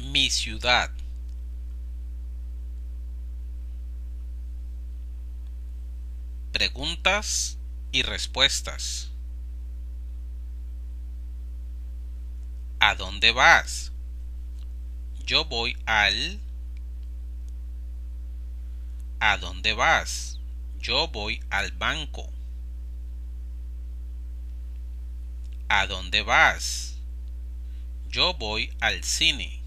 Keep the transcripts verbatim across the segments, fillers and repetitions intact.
Mi ciudad. Preguntas y respuestas. ¿A dónde vas? Yo voy al... ¿A dónde vas? Yo voy al banco. ¿A dónde vas? Yo voy al cine.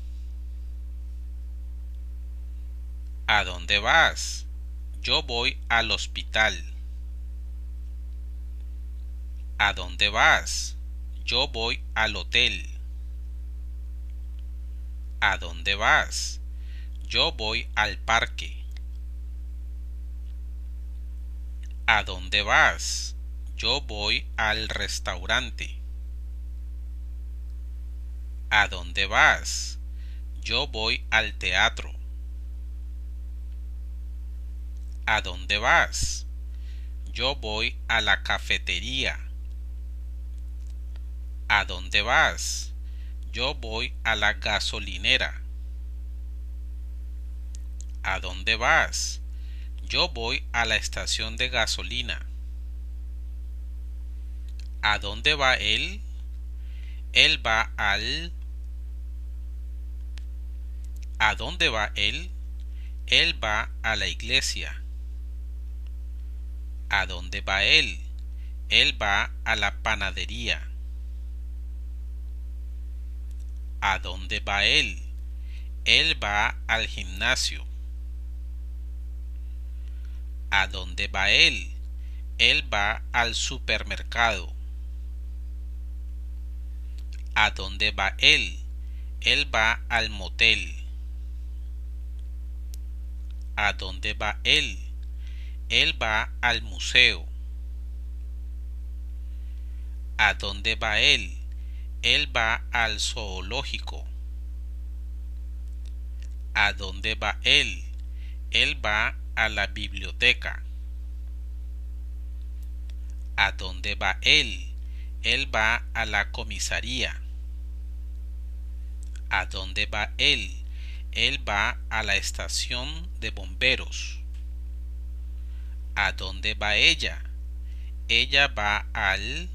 ¿A dónde vas? Yo voy al hospital. ¿A dónde vas? Yo voy al hotel. ¿A dónde vas? Yo voy al parque. ¿A dónde vas? Yo voy al restaurante. ¿A dónde vas? Yo voy al teatro. ¿A dónde vas? Yo voy a la cafetería. ¿A dónde vas? Yo voy a la gasolinera. ¿A dónde vas? Yo voy a la estación de gasolina. ¿A dónde va él? Él va al... ¿A dónde va él? Él va a la iglesia. ¿A dónde va él? Él va a la panadería. ¿A dónde va él? Él va al gimnasio. ¿A dónde va él? Él va al supermercado. ¿A dónde va él? Él va al motel. ¿A dónde va él? Él va al museo. ¿A dónde va él? Él va al zoológico. ¿A dónde va él? Él va a la biblioteca. ¿A dónde va él? Él va a la comisaría. ¿A dónde va él? Él va a la estación de bomberos. ¿A dónde va ella? Ella va al...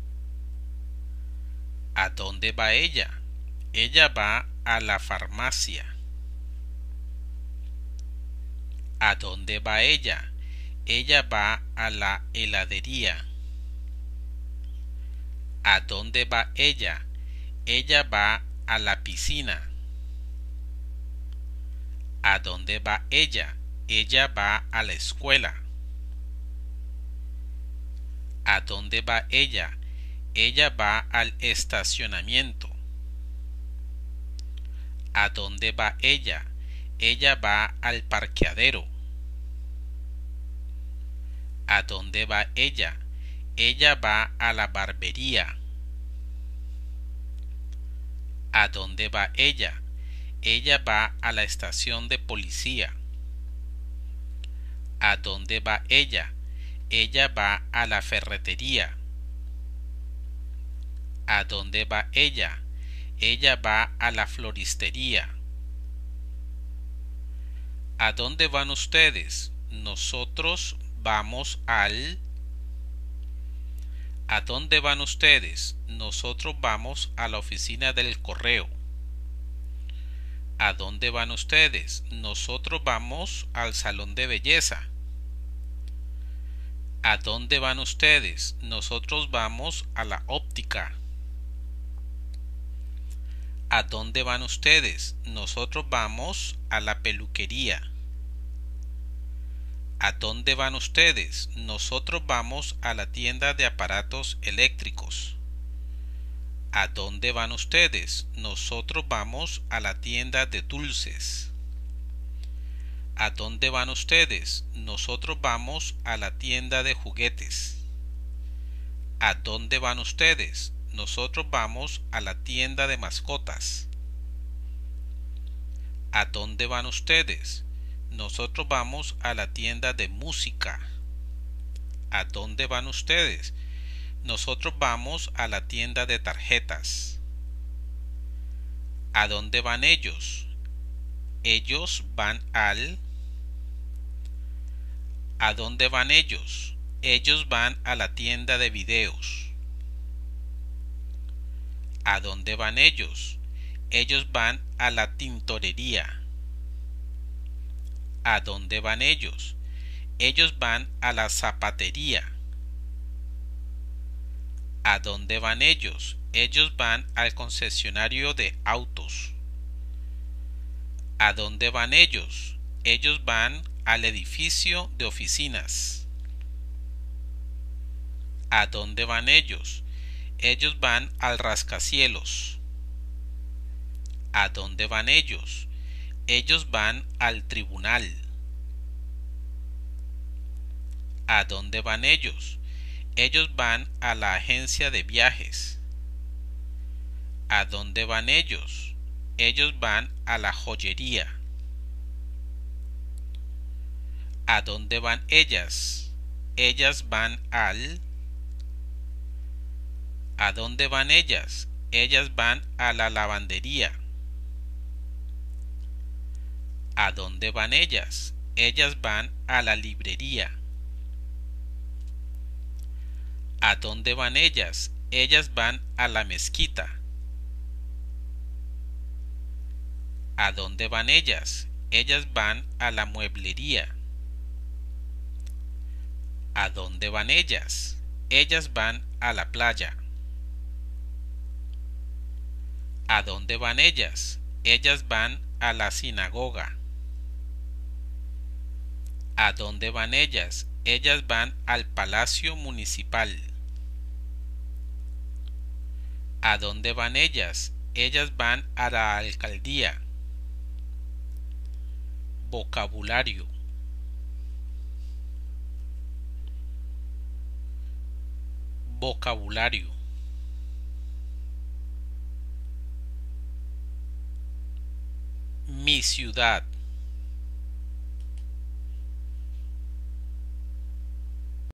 ¿A dónde va ella? Ella va a la farmacia. ¿A dónde va ella? Ella va a la heladería. ¿A dónde va ella? Ella va a la piscina. ¿A dónde va ella? Ella va a la escuela. ¿A dónde va ella? Ella va al estacionamiento. ¿A dónde va ella? Ella va al parqueadero. ¿A dónde va ella? Ella va a la barbería. ¿A dónde va ella? Ella va a la estación de policía. ¿A dónde va ella? Ella va a la ferretería. ¿A dónde va ella? Ella va a la floristería. ¿A dónde van ustedes? Nosotros vamos al... ¿A dónde van ustedes? Nosotros vamos a la oficina del correo. ¿A dónde van ustedes? Nosotros vamos al salón de belleza. ¿A dónde van ustedes? Nosotros vamos a la óptica. ¿A dónde van ustedes? Nosotros vamos a la peluquería. ¿A dónde van ustedes? Nosotros vamos a la tienda de aparatos eléctricos. ¿A dónde van ustedes? Nosotros vamos a la tienda de dulces. ¿A dónde van ustedes? Nosotros vamos a la tienda de juguetes. ¿A dónde van ustedes? Nosotros vamos a la tienda de mascotas. ¿A dónde van ustedes? Nosotros vamos a la tienda de música. ¿A dónde van ustedes? Nosotros vamos a la tienda de tarjetas. ¿A dónde van ellos? Ellos van al... ¿A dónde van ellos? Ellos van a la tienda de videos. ¿A dónde van ellos? Ellos van a la tintorería. ¿A dónde van ellos? Ellos van a la zapatería. ¿A dónde van ellos? Ellos van al concesionario de autos. ¿A dónde van ellos? Ellos van al edificio de oficinas. ¿A dónde van ellos? Ellos van al rascacielos. ¿A dónde van ellos? Ellos van al tribunal. ¿A dónde van ellos? Ellos van a la agencia de viajes. ¿A dónde van ellos? Ellos van a la joyería. ¿A dónde van ellas? Ellas van al... ¿A dónde van ellas? Ellas van a la lavandería. ¿A dónde van ellas? Ellas van a la librería. ¿A dónde van ellas? Ellas van a la mezquita. ¿A dónde van ellas? Ellas van a la mueblería. ¿A dónde van ellas? Ellas van a la playa. ¿A dónde van ellas? Ellas van a la sinagoga. ¿A dónde van ellas? Ellas van al palacio municipal. ¿A dónde van ellas? Ellas van a la alcaldía. Vocabulario. Vocabulario. Mi ciudad.